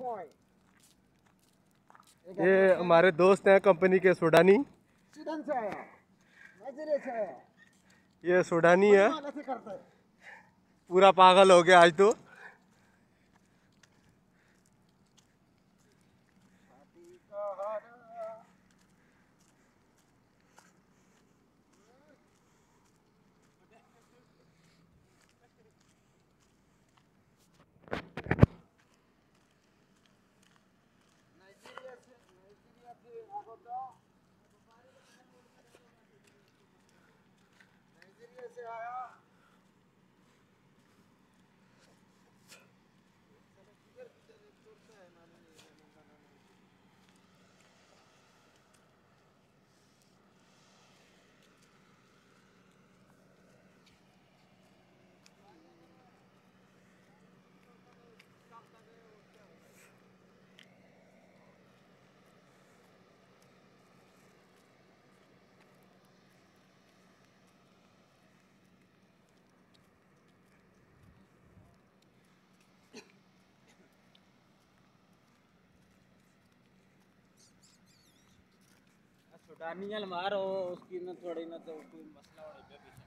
ये हमारे दोस्त हैं कंपनी के सूडानी। सूडान से आया, नाइजीरिया से आया। ये सूडानी है, पूरा पागल हो गया आज तो। नाइजीरिया से आया। सुडानियल मारो उसकी न थोड़ी न तो कोई मसला हो